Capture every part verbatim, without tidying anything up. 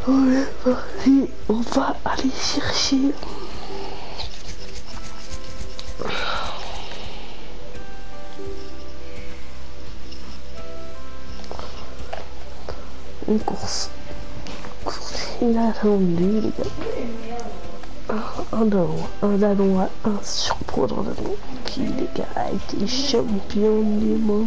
On est parti, on va aller chercher une course. Course inattendue, les gars. Un, un Danois, un Danois, un surprenant Danois qui, les gars, a été champion du monde.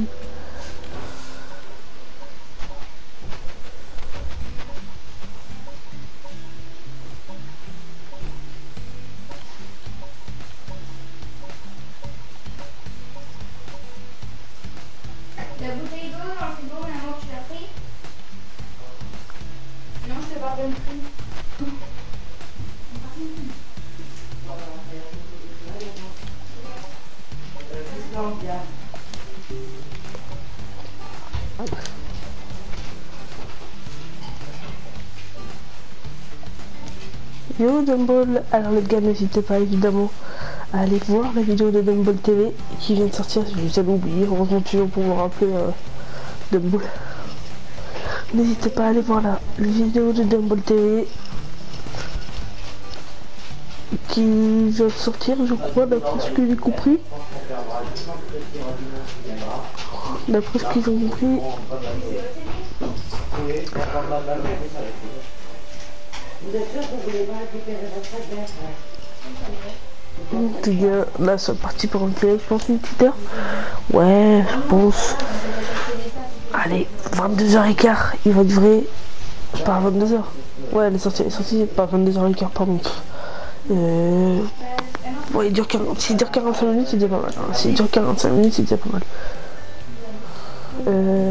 La bouteille d'eau dans le frigo, maman, tu l'as pris? Non, je te pardonne plus. Yo Dumble, alors les gars, n'hésitez pas évidemment à aller voir la vidéo de Dumble T V qui vient de sortir, je vous avais oublié, heureusement toujours pour vous rappeler euh, Dumble. N'hésitez pas à aller voir la vidéo de Dumble T V qui vient de sortir, je crois, d'après ce que j'ai compris. D'après ce qu'ils ont compris. Vous êtes sûr que vous voulez pas récupérer votre sac d'air? Tout bien, là c'est parti pour un play, je pense une petite heure. Ouais, je pense. Allez, vingt-deux heures quinze, il va durer. Pas vingt-deux heures. Ouais, elle est sortie, elle est sortie, pas vingt-deux heures quinze, pardon. Euh... Ouais, il dure quarante, s'il dure quarante-cinq minutes, c'est déjà pas mal. Hein. S'il dure quarante-cinq minutes, c'est déjà pas mal. Euh...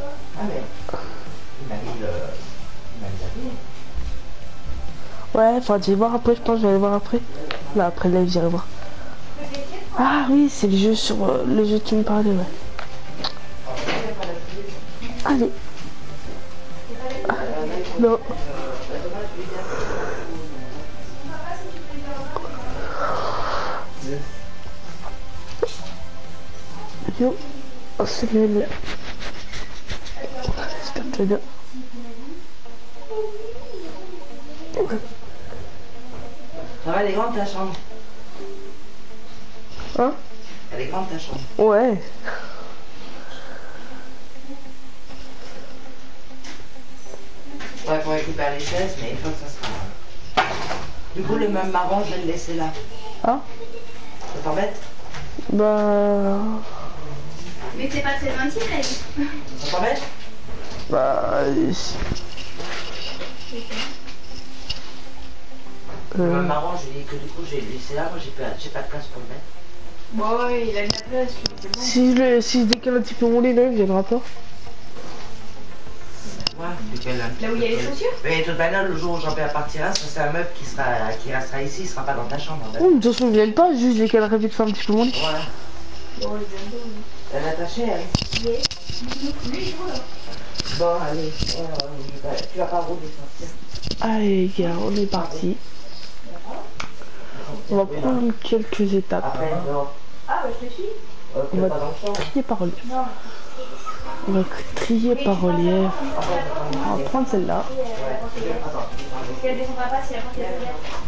Ouais, enfin, je vais voir après, je pense que je vais aller voir après. Là, après live, j'irai voir. Ah oui, c'est le jeu sur euh, le jeu que tu me parlais, ouais. Allez. Ah, non. Yo, oh, c'est le... J'espère que tu vas bien. Ça va, elle est grande ta chambre? Hein? Elle est grande ta chambre? Ouais. Ouais, qu'on récupère les chaises, mais il faut que ça sera... Du coup, le même marron, je vais le laisser là. Hein? Ça t'embête? Bah... Mais c'est pas très intime, elle. Ça t'embête? Bah... Euh... Le même marron, je lui ai dit que du coup, j'ai laissé là, moi j'ai pas, j'ai pas de place pour le mettre. Bon, ouais, il a de la place, c'est bon. Si je, le, si je décale un petit peu mon lit, là, il viendra pas. Ouais, lequel là? Là où il y a les chaussures? Mais de toute manière, le jour où Jean-Pierre partira, ça c'est un meuble qui, sera, qui restera ici, il sera pas dans ta chambre. Oh, de toute façon, ils viennent pas, juste je décalerai vite fait un petit peu mon lit. Voilà. Bon, il vient d'où, lui? Elle est attachée, elle. Lui, il roule. Bon, allez, euh, tu vas pas rouler, sortir. Allez, les gars, on est parti. On va prendre quelques étapes. Après, non. Ah, bah, je te suis. Euh, On va pas dans le champ. trier par relief. Non. On va trier par relief. On va prendre celle-là. Si elle descendra pas, c'est la porte qui est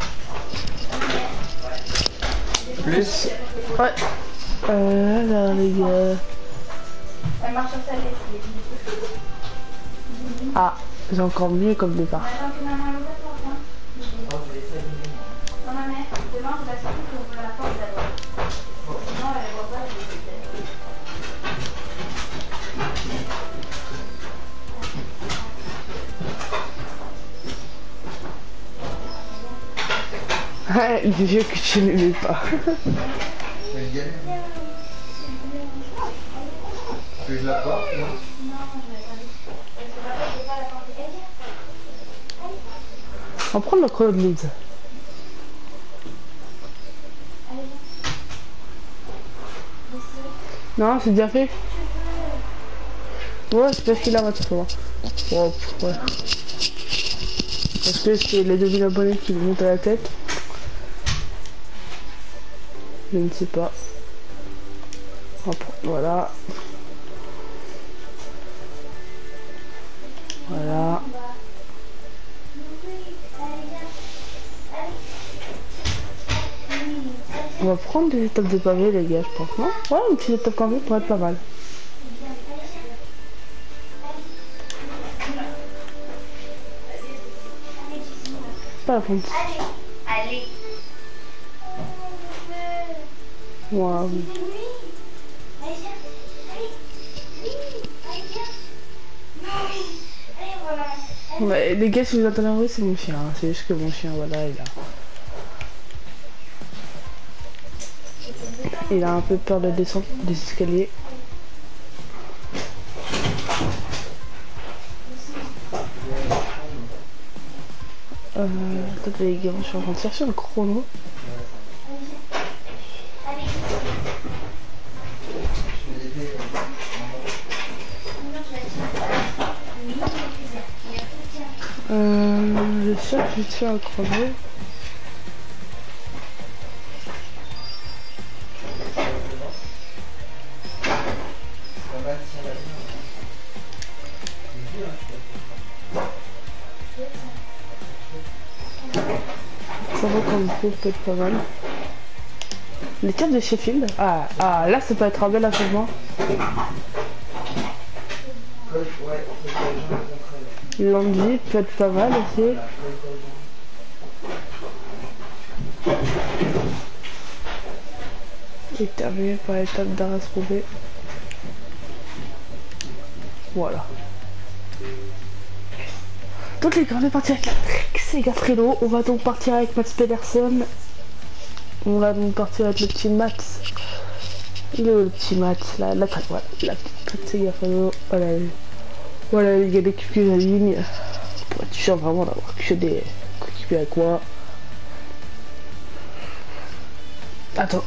ouverte. Plus. Ouais. Euh, alors, les gars. Elle marche sur sa laisse. Ah, j'ai encore mieux comme départ. Attends que maman ouvre la porte, hein. Non, non, mais demain, je vais surtout qu'on ouvre la porte d'abord. Sinon, elle voit pas, je vais Ouais, le vieux que tu n'aimais pas. Tu veux la porte, non? On va prendre le creux de Leeds. Non, c'est déjà fait. Ouais, c'est parce qu'il a la voiture, moi. Oh, ouais. Parce que c'est les deux mille abonnés qui me montent à la tête. Je ne sais pas. Hop, voilà. Voilà. On va prendre des étapes de pavé, les gars, je pense, non? Ouais, une petite étape pavé pourrait être pas mal. C'est pas la fonte. Allez, allez. Waouh. Allez, viens. Allez. Oui, allez, viens. Non. Allez, voilà. Ouais, les gars, si vous entendez en vrai, c'est mon chien. Hein. C'est juste que mon chien, voilà, il a... Il a un peu peur de descendre des escaliers. Euh... Attendez les gars, je suis en train de chercher le chrono. Euh... Je cherche vite fait un chrono. Ça va comme coup peut être pas mal. Les cartes de Sheffield. Ah, ah là ça peut être un bel achèvement. Landy peut être pas mal aussi. Et terminé par l'étape d'Arras-Roubaix. Voilà. Donc les gars, on est parti avec la Sega Trello. On va donc partir avec Mats Pedersen. On va donc partir avec le petit Mats. Il est où le petit Mats? La, la, voilà, la petite Sega Trello. Voilà, voilà il y a l'équipe que j'aligne. Pour être sûr vraiment d'avoir que des coéquipiers avec moi. Attends.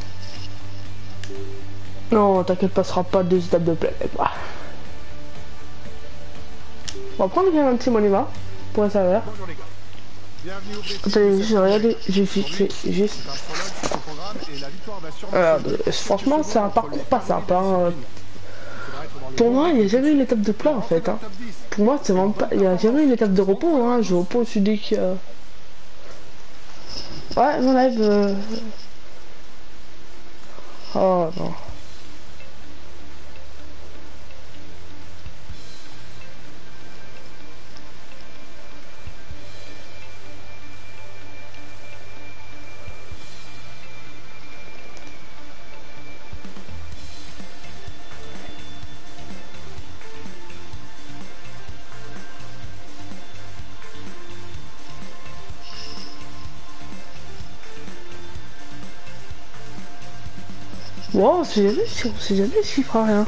Non, t'inquiète pas, ce sera pas deux étapes de plein avec moi. On va prendre quand même un petit monument pour un serveur. Attendez, j'ai regardé, j'ai fixé juste. Euh, franchement, c'est un parcours pas simple. Hein. Pour moi, il n'y a jamais une étape de plat en fait. Hein. Pour moi, c'est vraiment pas. Il n'y a jamais une étape de repos. Hein. Je repos, je dis que. Ouais, mon live. Euh... Oh non. Wow, on sait jamais, on sait jamais s'il fera rien.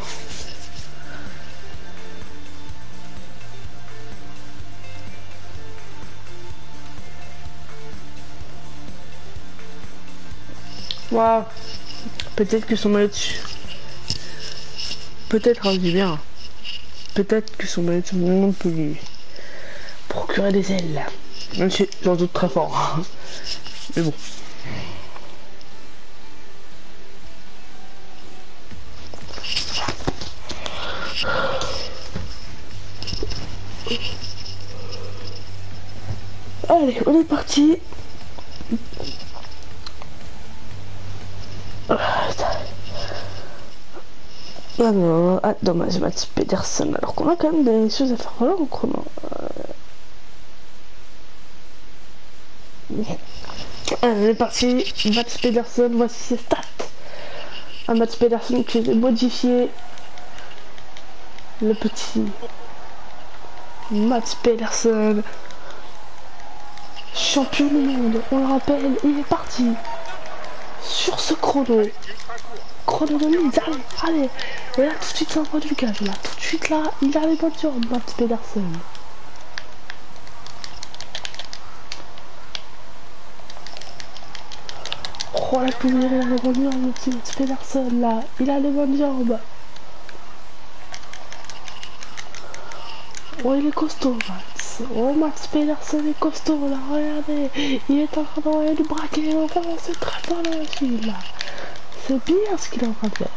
Waouh. Peut-être que son maillot peut-être hein, je dis bien. Peut-être que son maillot de peut lui procurer des ailes. Même si j'en doute très fort. Mais bon. Allez, on est parti. Ah non, ah dommage, Mats Pedersen. Alors qu'on a quand même des choses à faire. Voilà, en chrono. Allez, on est parti. Mats Pedersen, voici ses stats. Un Mats Pedersen qui est modifié. Le petit Mats Pedersen. Champion du monde, on le rappelle, il est parti sur ce chrono. Chrono de mise, allez, allez. Et là, tout de suite, c'est un point du gage. Là, tout de suite, là, il a les bonnes jambes, Mats Pedersen. Oh, la poussière, il a les bonnes jambes, le petit Mats Pedersen, là. Il a les bonnes jambes. Oh, il est costaud, Mats. Oh, Mats Pedersen est costaud, là. Regardez. Il est en train d'envoyer du braquet. Oh, c'est très bien, là, aussi, là. C'est bien ce qu'il est en train de faire.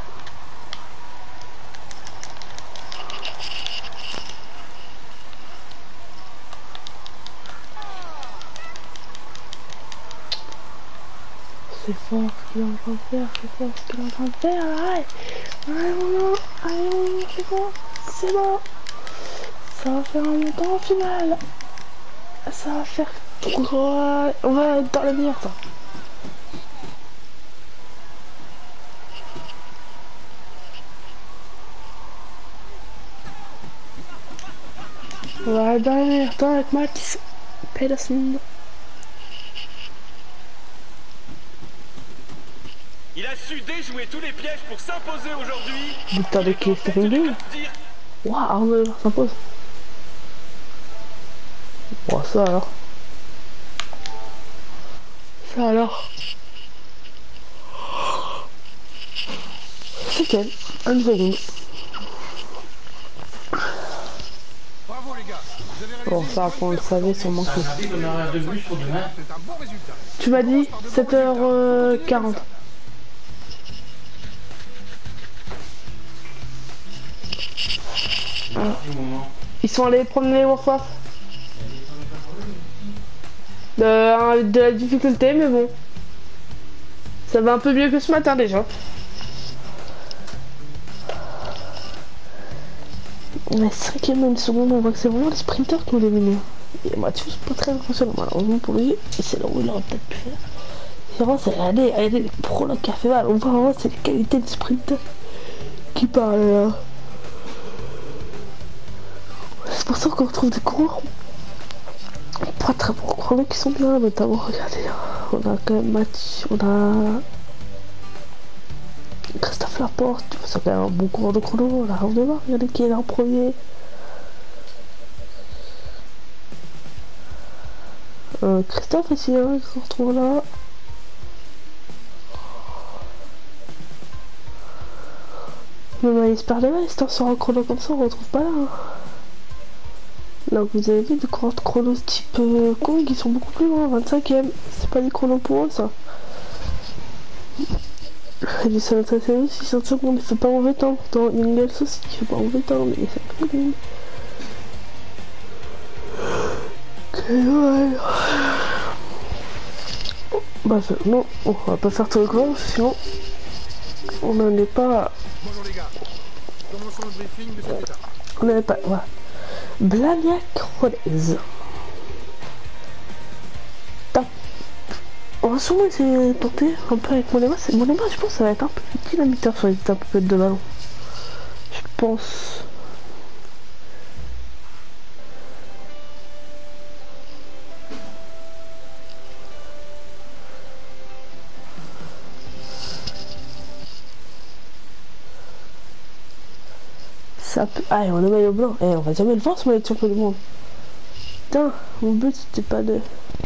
C'est fort ce qu'il est en train de faire, c'est fort ce qu'il est en train de faire, allez. Allez mon gars, allez mon gars, c'est bon, c'est bon. Ça va faire un montant en finale. Ça va faire... Ouais, on va être dans le meilleur temps. On va être dans le meilleur temps avec Mats Pedersen. Il a su déjouer tous les pièges pour s'imposer aujourd'hui. Putain de qui est Sterling. Waouh, Arnold s'impose. Bon, ça alors. Ça alors. C'est quel? Un seconde. Bravo les gars. Vous avez réalisé Bon, ça, on le savait sûrement que... On aura deux buts pour demain. C'est un bon résultat. Tu m'as dit sept heures quarante. Ah. Ils sont allés promener Warcraft. De, de la difficulté, mais bon. Ça va un peu mieux que ce matin déjà. Mais cinquième une seconde, on voit que c'est vraiment les sprinters qui ont dominé. Et Mathieu, c'est pas très impressionnant malheureusement pour lui. Et c'est là où il aurait peut-être pu faire. C'est vraiment, c'est regardez, regardez les prologues qui a fait mal. On voit vraiment c'est les qualités du sprinter qui parlent là. C'est pour ça qu'on retrouve des coureurs pas très bons chronos qui sont bien, notamment regardez, on a quand même Mathieu, on a Christophe Laporte, c'est quand même un bon coureur de chrono, on a rien de voir, regardez qui est là en premier. Euh, Christophe aussi, hein, qui se retrouve là. Même il se perd les vestes, hein, sur un chrono comme ça, on retrouve pas là. Hein. Là, vous avez vu des coureurs de chronos type euh, Kong, ils sont beaucoup plus loin, vingt-cinquième. C'est pas des chronos pour eux, ça. Du seul intéressé aussi, six cents secondes, il fait pas mauvais temps. Dans Ingels aussi, il fait pas mauvais temps, mais c'est un peu nul. Ok, ouais. Bah, non, on va pas faire tout le grand, sinon on n'en est pas. Bonjour les gars. Commençons le briefing de cette étape. On n'en est pas. Voilà. Blagnac Rodez. On va sûrement essayer de tenter un peu avec Monema. Monema, je pense que ça va être un peu dynamiteur sur les étapes de ballon. Je pense. Ça peut... Ah, on a maillot blanc. Eh, on va jamais le voir ce maillot de champion du monde. Putain, mon but c'était pas de...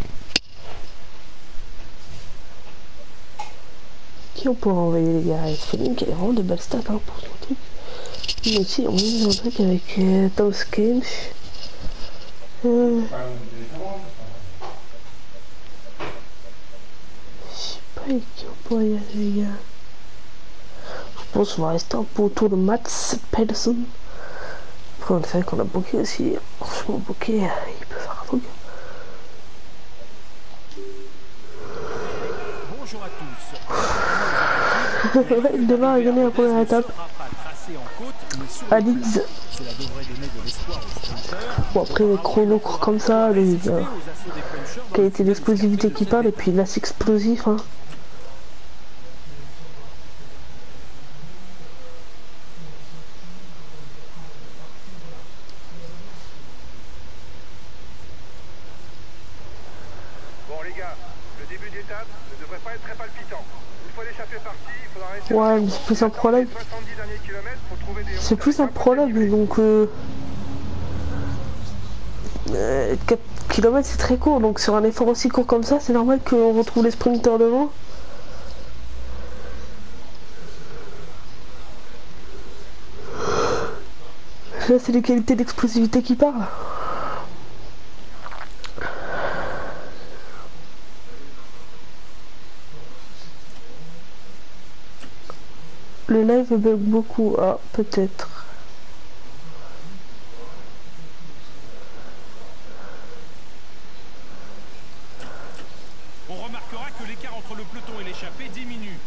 Qui on pourrait envoyer les gars? Spelling qui a vraiment de belles stats hein, pour son truc. Mais aussi on a un truc avec euh, Tom Skinch. Euh... Je sais pas avec qui on pourrait y aller les gars. Je pense qu'on va rester un peu autour de Mats Pedersen. Après on sait qu'on a Bokeh aussi. Franchement Bokeh il peut faire un truc. Bonjour à tous. Ouais, demain a gagné la première étape à Leeds. Bon après les chronos courts comme ça, les euh, qualité d'explosivité qui parle et puis là c'est explosif hein. Bon les gars, le début d'étape ne devrait pas être très palpitant. Une fois l'échappée partie, il faudra rester... Ouais mais c'est plus un problème. C'est plus un problème donc euh, euh, quatre kilomètres c'est très court donc sur un effort aussi court comme ça c'est normal qu'on retrouve les sprinters devant. Là c'est les qualités d'explosivité qui parlent. Le live bug beaucoup, ah peut-être. On remet remarquera que l'écart entre le peloton et l'échappée diminue.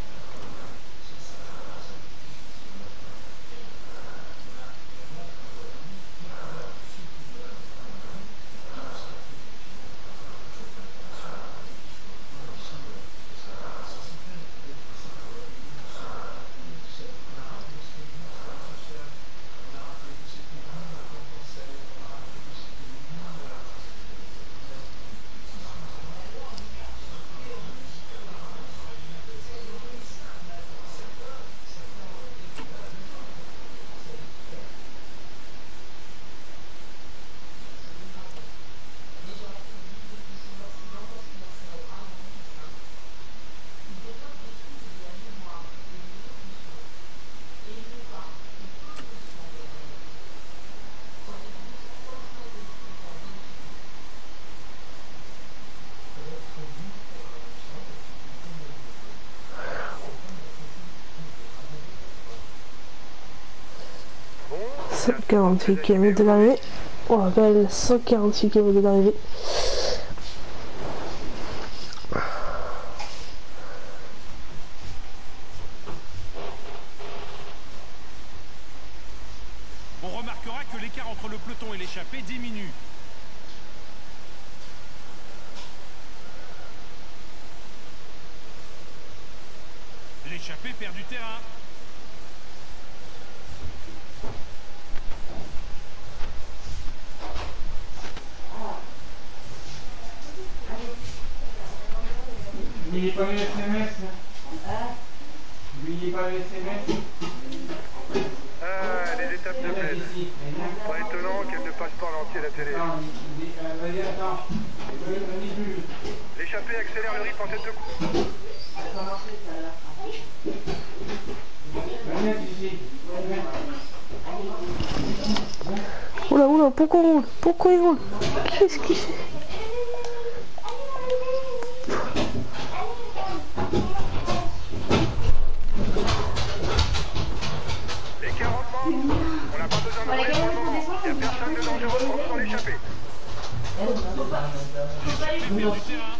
cent quarante-huit kilomètres de l'arrivée. On rappelle cent quarante-huit kilomètres de l'arrivée. On remarquera que l'écart entre le peloton et l'échappée diminue. L'échappée perd du terrain. N'oubliez pas le S M S. N'oubliez pas le S M S. Ah, les étapes de plaine. Pas étonnant qu'elles ne passent pas en entier à la télé. Vas-y, attends. L'échappée accélère le rythme en tête de course. Oula, oula, pourquoi il roule? Pourquoi il roule? Qu'est-ce qu'il fait? Les quarante membres, on n'a pas besoin de rire pour le moment. Il n'y a personne de dangereux pour nous dans l'échappée. L'échappée perd du terrain.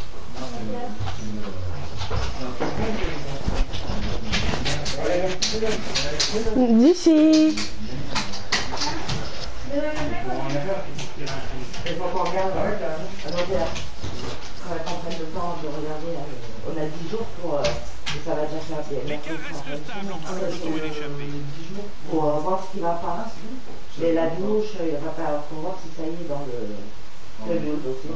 D'ici. Il faut qu'on regarde. Ça va qu'on prenne le temps de regarder. Là. On a dix jours pour. Euh, et ça va déjà faire bien. L'écart reste stable entre le peloton et l'échappée. Pour euh, voir ce qui va pas. Mais la douche, il va pas. Alors, faut voir si ça y est dans le. Le doute aussi.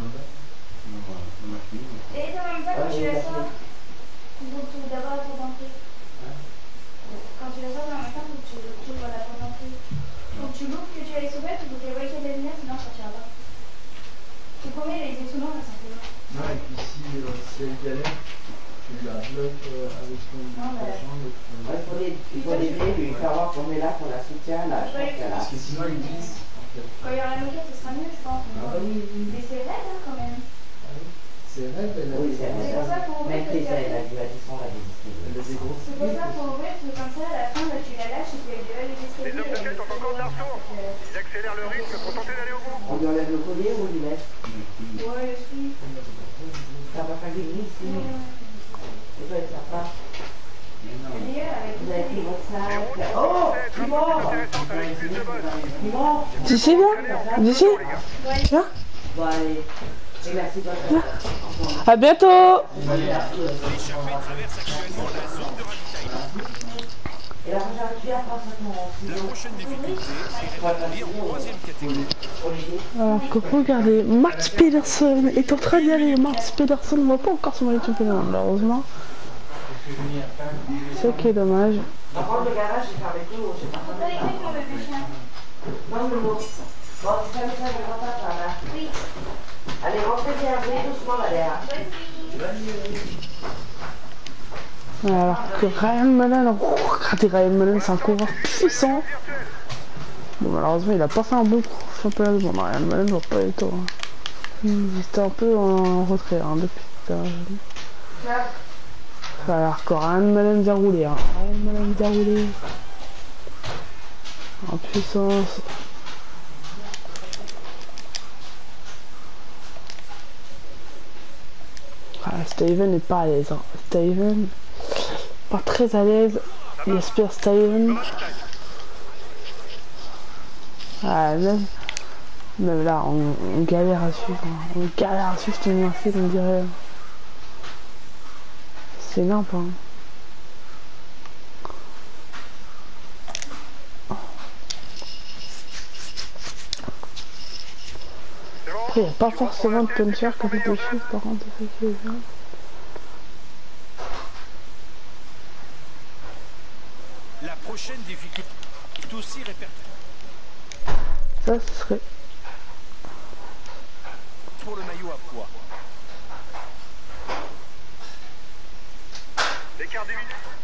Et dans même temps, quand tu la sors, donc tu d'abord ton dentier. Quand tu la sors dans le matin, tu ouvres la porte d'entrée. Donc tu l'ouvres que tu as les soulettes, donc tu vois qu'il y a des lumières, sinon ça tient pas. Tu promets les exonants, là, ça fait mal. Non, et puis si, euh, si elle galère, tu la bloques euh, avec ton Non, mais- jambe. Ouais, il faut les- il faut l'aider, lui faire voir qu'on est là, qu'on la soutient. Là, je pense qu'elle a. Parce que sinon, il glisse. En fait. Quand il y aura la moquette, ce sera mieux, je pense. Ah oui, oui. Mais c'est raide, hein, quand même. C'est vrai, elle a Oui, des c'est C'est pour ça qu'il faut Même ouvrir, les parce que- elle a dû à descendre à des elle a des grosses c'est pour ça qu'il faut ouvrir, parce que comme ça, à la fin, là, tu la lâches et puis elle dévale les Les escaliers. hommes de tête ont encore de l'arceau. Ils accélèrent le rythme pour tenter d'aller au bout. On lui enlève le collier ou on lui laisse? Ouais, je suis. Ça va pas qu'il glisse, sinon. Ça doit être sympa. Vous avez pris votre sac. Oh, Simon! Simon! D'ici, viens. D'ici. Viens. Bon, allez. Et merci, bonne soirée. À bientôt. L'échappée traverse actuellement la zone de ravitaillement. Et la prochaine fois, tu as pas La prochaine difficulté est répartie en troisième catégorie. Alors que regardez, Max Pedersen est en train d'y aller. Max Pedersen ne voit pas encore son maillot de championnat, malheureusement. C'est ce qui est dommage. Par contre, le garage, j'ai fermé tout. Je sais pas. T'as les clés pour le bébé chien? Non, non, non. Bon, c'est ça, ça, je rentre pas par là. Oui. Allez, rentrez bien, venez doucement là derrière. Alors que Ryan Mullen, oh, regardez Ryan Mullen, c'est un coureur puissant. Bon, malheureusement, il a pas fait un bon championnat du monde. Ryan Mullen ne va pas être tôt. Il était un peu en retrait hein, depuis tout à l'heure. Alors que Ryan Mullen vient rouler. Hein. Ryan Mullen vient rouler. En puissance. Ah, Steven n'est pas à l'aise. Hein. Steven, pas très à l'aise. Jesper Steven. Ah, même, même là, on, on galère à suivre. Hein. On galère à suivre tout le monde fait, on dirait. C'est nimp, hein. Après, il n'y a pas forcément de puncher qui fait des choses, par contre, c'est ça qui est bien. La prochaine difficulté est aussi répertoriée. Ça, ce serait... Pour le maillot à poids. L'écart diminue.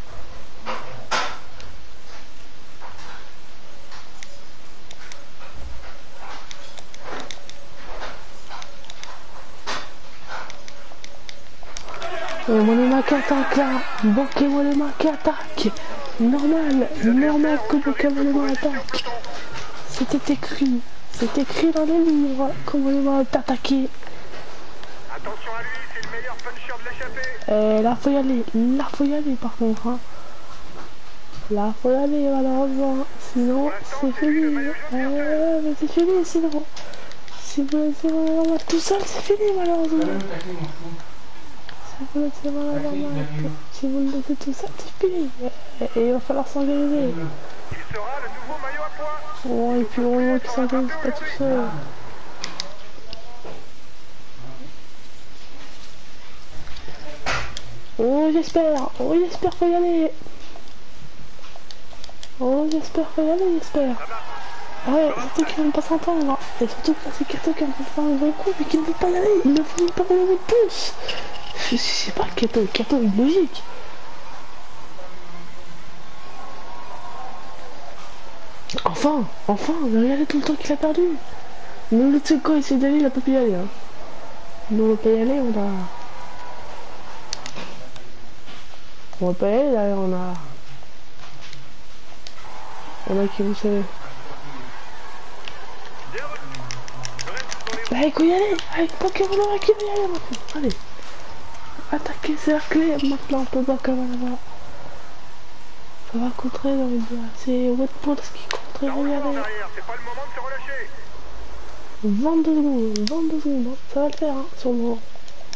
Et Mollema qui attaque là, Bokeh Mollema qui attaque. Normal, normal que Bokeh Mollema attaque. C'était écrit, c'est écrit dans les livres que Mollema est attaqué. Attention à lui, c'est le meilleur puncher de l'échappée. Et là faut y aller, là faut y aller par contre. Hein. Là faut y aller malheureusement, sinon c'est fini. Euh, mais c'est fini sinon. Si vous laissez Mollema tout seul, c'est fini malheureusement. Si vous laissez Mollema, si vous le laissez tout seul, c'est fini. Et, et il va falloir s'organiser. Il sera le nouveau maillot à poids. Oh, et puis heureusement qu'il s'organise pas tout seul. Oh, j'espère. Oh, j'espère qu'il faut y aller. Oh, j'espère qu'il faut y aller, j'espère. Ah ouais, surtout qu'ils vont pas s'entendre. Et surtout que c'est Kato qui est en train de faire un vrai coup, mais qu'il ne veut pas y aller. Il ne veut pas y aller de plus. Je sais pas, Kato, Kato, il est logique. Enfin, enfin, regardez tout le temps qu'il a perdu. Nous, le truc, quand il essaie d'aller, il a pas pu y aller. Hein. Nous, on va pas y aller, on a... On va pas y aller, d'ailleurs, on a... On a qui vous savez. Bah, il faut y aller. Avec Pokémon, qui veut y aller maintenant. Allez. Attaquer, c'est la clé. Maintenant, on peut pas comme là-bas. Ça va contrer, dans le dire. C'est Wetpools qui contrer, La relance regardez. derrière, c'est pas le moment de se relâcher. vingt-deux secondes, vingt-deux secondes, hein. Ça va le faire, hein, sur le moment.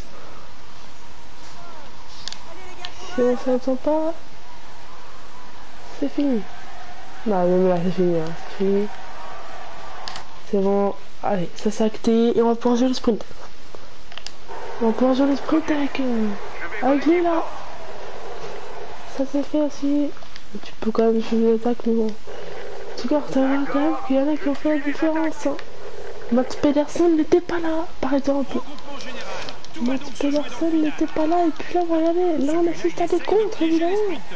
Si on s'attend pas, c'est fini. Non, même là, c'est fini, hein. C'est fini. C'est bon. Allez, ça s'est acté et on va pouvoir jouer le sprint. On va pouvoir jouer le sprint avec, euh, avec lui là. Ça s'est fait aussi. Tu peux quand même jouer l'attaque, mais bon. En tout cas, on verra quand même qu'il y en a qui ont fait la différence. Hein. Mats Pedersen n'était pas là, par exemple. Mats Pedersen n'était pas là, et puis là, regardez, là on assiste à des contres, évidemment.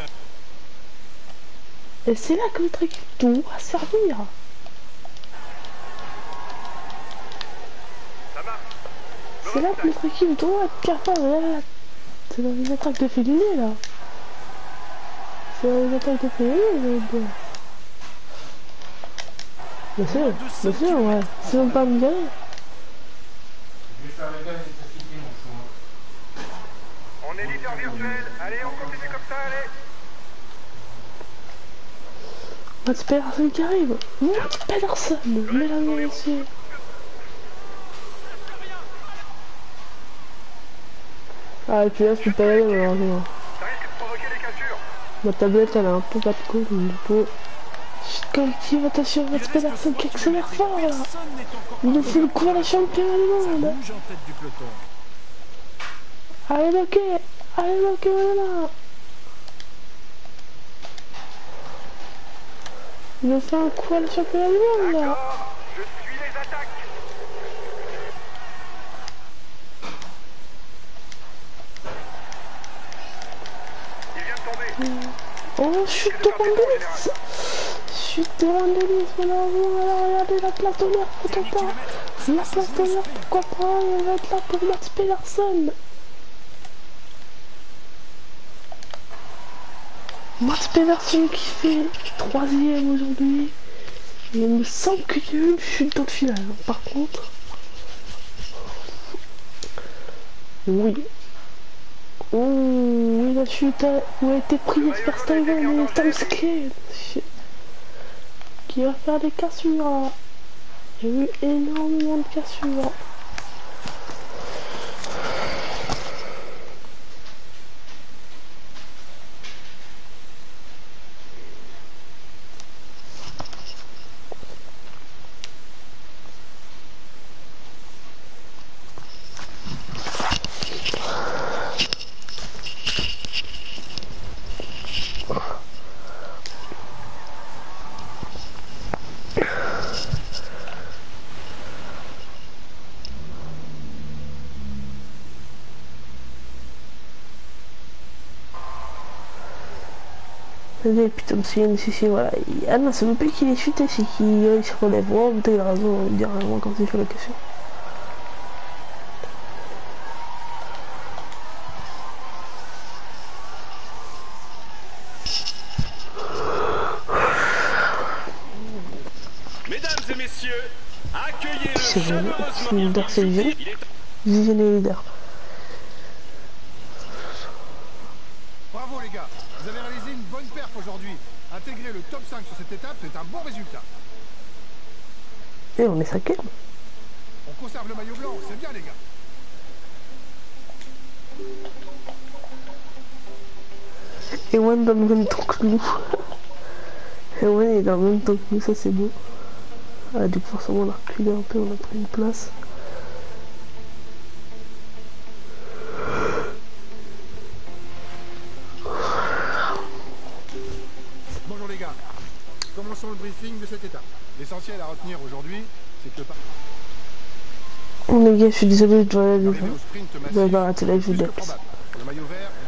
Et c'est là que notre équipe doit servir. C'est là que notre équipe doit être capable. Là, c'est dans les attaques de féliné, là. C'est dans les attaques de féliné, j'allais dire. Bien sûr, bien sûr, ouais. C'est même pas me dire. On est leader virtuel. Allez, on continue comme ça, allez. Mats Pedersen qui arrive. Mats Pedersen, mesdames et messieurs. Ah, et puis là, je peux pas y aller malheureusement. Ça risque de provoquer des cassures. Ma tablette, elle a un peu pas de coude, donc du coup... Chute collective, attention, Mats Pedersen qui accélère fort là. Il nous fait le coup à la championne du monde. Bouge en tête du peloton. Allez, bloqué. Allez, bloqué, voilà. Il nous fait un coup à la championne du monde là. D'accord, je suis les attaques. Il vient de tomber. Oh, chute de Randelis. Chute de Randelis, malheureusement. Alors, regardez la place d'honneur, pourquoi pas. La place d'honneur, pourquoi pas. On va être là pour Mats Pedersen. Mats Pedersen qui fait troisième aujourd'hui. Il me semble qu'il y a eu une chute dans le final. Par contre, oui, Ouh, il a chuté, où a été pris Verstappen et Tamsky qui va faire des cassures. J'ai eu énormément de cassures. Et putain, si, si, si, voilà. Ah non, c'est même pas qu'il est chuté, c'est qu'il euh, se relève. Oh, putain, il a raison, il dit rien quand il fait la question. Mesdames et messieurs, accueillez le C'est le chaleureusement leader, c'est Vision. Il est Vision est leader. Bravo les gars, vous avez réalisé une bonne perf aujourd'hui. Intégrer le top cinq sur cette étape, c'est un bon résultat. Et on est cinquième. On conserve le maillot blanc, c'est bien les gars. Ewan dans le même temps que nous. Ewan est dans le même temps que nous, ça c'est beau. Ah, du coup, forcément, on a reculé un peu, on a pris une place. Bonjour les gars, commençons le briefing de cette étape. L'essentiel à retenir aujourd'hui, c'est que le par- Oh les gars, je suis désolé, je dois aller. l'arrivée au sprint Je massif vais arrêter la est vidéo. plus que probable. Pour le maillot vert,